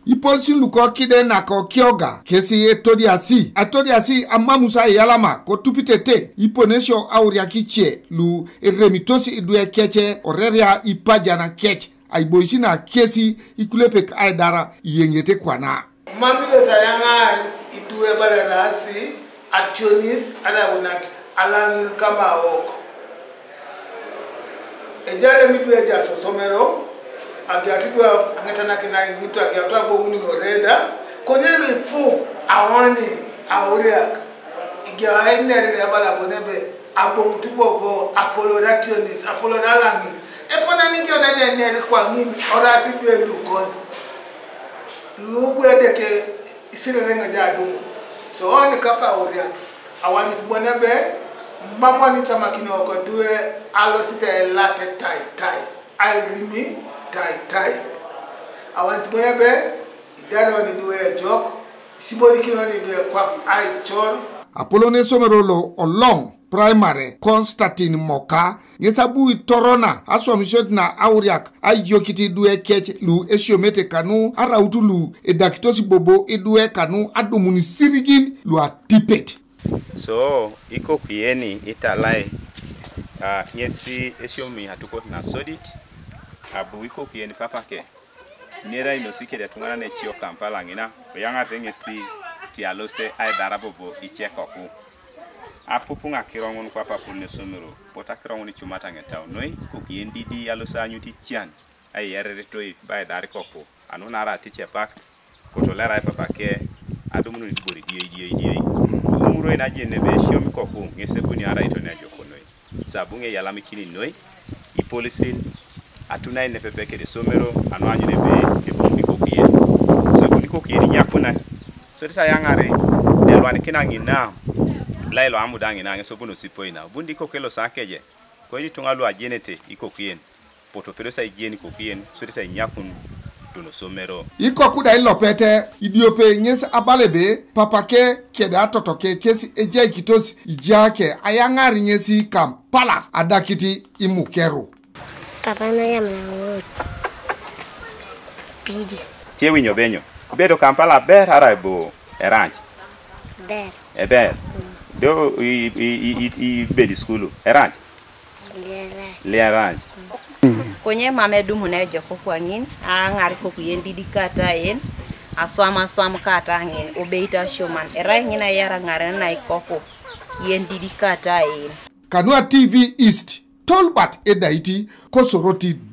Ipolisin luko kide na ko kioga kesi Ejalitos amamusa yalama ko tupitete Iponesio Auriak lu Eretakisi Idwe keche oreria ipajana kech Ipolisin na kesi ikulepek aidara yengete kwana mamile sayanga Idwe baradasi actionis ala unat alangil kama woko ejale midwe jaso somero agiatidwa angetana kina mtu agiatwa bomu no reda konyebe pu awani Auriak igia enere bala bonebe abomu tubobo apolorationis apoloralangi epona ningi onebe enere kwa ngini orasi bwe lukon lubu edeke isirenga jadu so oni kapa Auriak awani tubonebe mamwani chama kino okodwe alosite late tai airimi tai awani tubonebe idaro ni duwe jok sibori kino ni duwe kwa aichon Apolone somerolo olong primary Constantine Moka ngesabu torona aswamishot na Auriak ayokiti duwe kech lu esiomete kanu arautu lu Ejalitos bobo idwe kanu adomuni sirigin lu atipet so iko pieni italai nyesi esiomi hatuko na sodit abu iko pieni papake nera inosike de tungana ne chio Kampala ngina yanga tengesi tialose ai darabobo ichekoku apupunga kirongun kwa papune somero pota kirongun chumata ngetao noi kokiendi di yalosa nyuti chian ai Eretakisi bai dari koku anuna ara tiche pak kotolera ai papake adumunu nibori die umuro ina jene be shomi koku ngesebuni ara itone jokonoi sabunge yalami kini noi Ipolisin atuna ine pepeke de somero anwanyu nebe kebuni kokien sabuni kokien nyakuna so disa yangare delwani kina ngina lailo amudangi na ngesobuno sipoina bundi kokelo sakeje ko yi tungalu ajenete ikokien poto perosa ijeni kokien so disa nyakun dono somero iko kuda ilopete idiope nyes abalebe papake keda totoke kesi Ejalitos ijake ayangari nyesi Kampala adakiti imukero papa na yamna pidi tewi nyobenyo bedo Kampala ber araibo erange ber do i bedi skulu erange le arrange konye mamedu munejo kwa ngin angari ko kuyendi dikata en aswama kata ngin obeita shoman era ngina yara ngara na ikoko yendi dikata en Kanua TV East Tolbat Edaiti Kosoroti